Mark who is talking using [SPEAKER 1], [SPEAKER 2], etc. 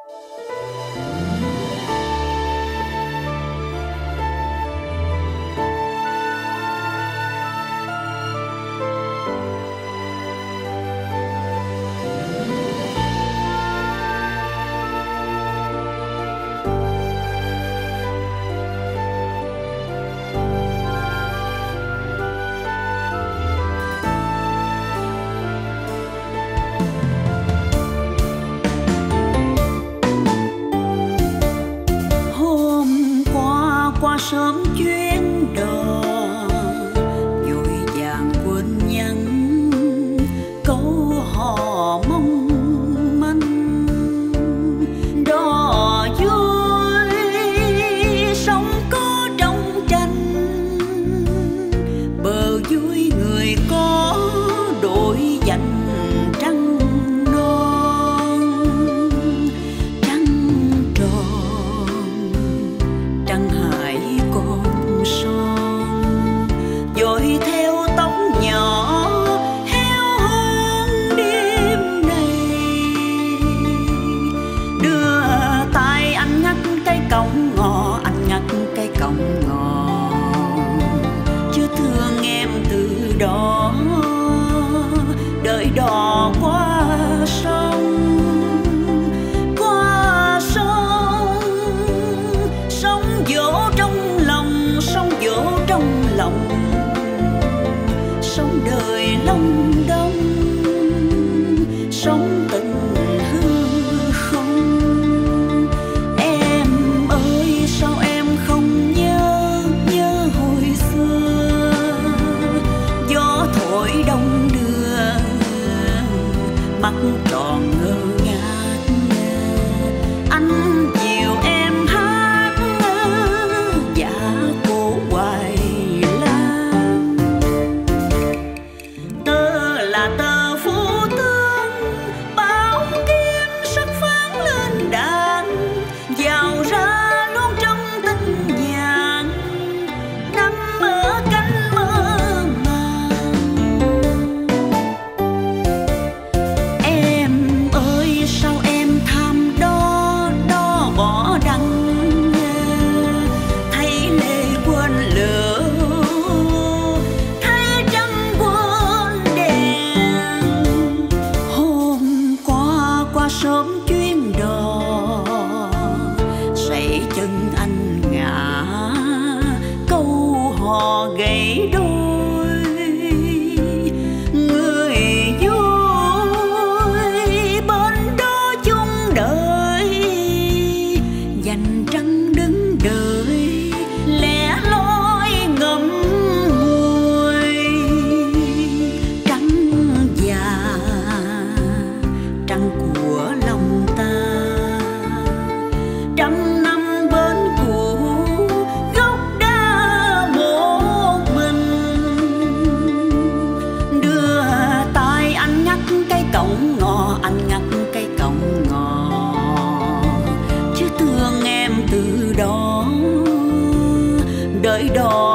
[SPEAKER 1] Sớm chuyến đò vội vàng quên nhắn câu hò mong manh, đò vui sống có trong tranh, bờ vui người có đổi dành trăng non, trăng tròn trăng hải con son, dội theo tóc nhỏ heo hon đêm này, đưa tay anh ngắt cây cọng ngò, anh ngắt cây cọng ngò, chưa thương em từ đó, đợi đò qua sông. Sống đời long đong, sống tình hư không. Em ơi sao em không nhớ hồi xưa, gió thổi đông đưa mắt tròn ngơ ngác, anh dìu em hát dạ cô hoài. Tờ phú tướng báo kiếm sắc phán lên đàn, vào ra luôn trong tinh nhàn, nằm ở cánh mơ màng. Em ơi sao em tham đo bỏ đắng, thấy lệ quên lửa, sớm chuyến đò sẩy chân anh ngã, câu hò gãy đôi, người vui bên đó chung đời, dành trăng đứng đợi lẻ loi ngậm ngùi, trăng già trăng của lòng ta, trăm năm bên cũ gốc đa một mình, đưa tay anh ngắt cây cọng ngò, anh ngắt cây cọng ngò, chứ thương em từ đó, đợi đò